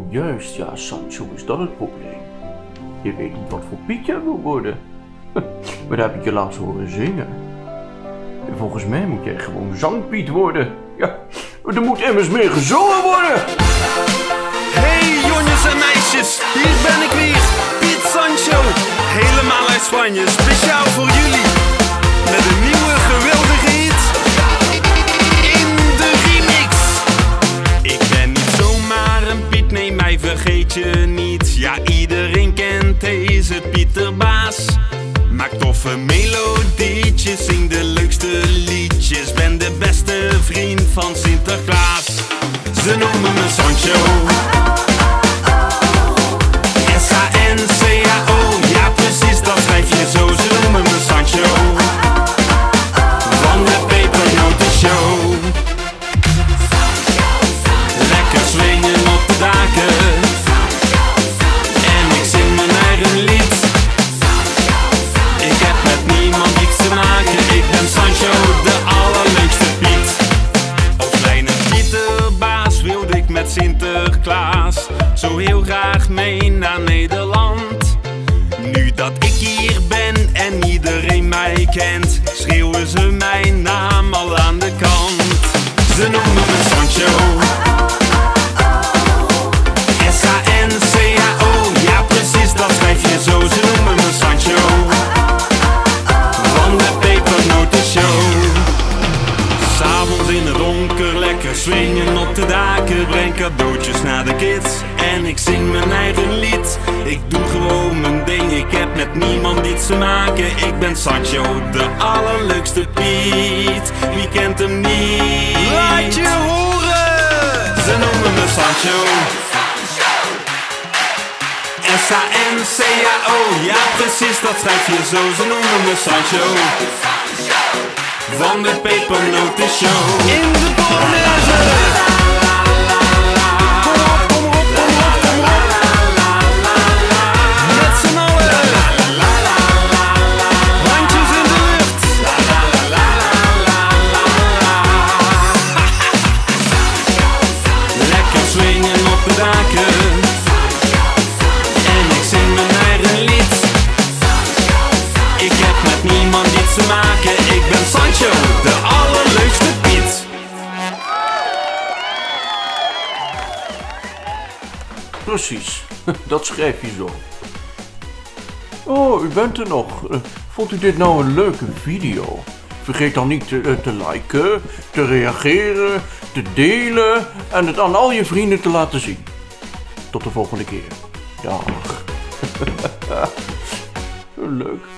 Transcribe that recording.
Juist, ja, Sancho, is dat het probleem? Je weet niet wat voor Piet jij wil worden. Maar daar heb ik je laatst horen zingen. En volgens mij moet jij gewoon Zangpiet worden. Ja, er moet immers meer gezongen worden. Hey jongens en meisjes, hier ben ik weer, Piet Sancho. Helemaal uit Spanje, speciaal voor jullie. Met een nieuwe geweldige hit. In de remix. Ik ben niet zomaar een Piet, nee mij vergeet je niet. Ja, iedereen kent deze Pieterbaas. Maak toffe melodietjes, zing de leukste liedjes. Ben de beste vriend van Sinterklaas. Ze noemen me Sancho. S-A-N-C-H-O, ja precies, dat schrijf je zo. Ze noemen me Sancho. Van de Pepernotenshow. Lekker swingen op de daken. En ik zing mijn eigen lied. Ik heb met niemand iets te maken. Ik ben Sancho, de allerleukste Piet. Als kleine Pieterbaas wilde ik met Sinterklaas zo heel graag mee naar Nederland. Nu dat ik hier ben en iedereen mij kent, schreeuwen ze mijn naam al aan de kant. Ze noemen me Sancho. S-A-N-C-H-O, ja precies, dat schrijf je zo. Ze noemen me Sancho. Van de Pepernotenshow. S'avonds in het donker, lekker swingen op de daken. Breng cadeautjes naar de kids en ik zing mijn eigen lied. Ik doe gewoon mijn ding, ik heb met niemand iets te maken. Ik ben Sancho, de allerleukste Piet. Wie kent hem niet? Laat je horen! Ze noemen me Sancho. S-A-N-C-H-O, ja precies, dat schrijf je zo. Ze noemen me Sancho. Van de Pepernotenshow. In de Polonaise. Ik ben Sancho, de allerleukste Piet. Precies, dat schrijf je zo. Oh, u bent er nog. Vond u dit nou een leuke video? Vergeet dan niet te liken, te reageren, te delen en het aan al je vrienden te laten zien. Tot de volgende keer. Dag. Leuk.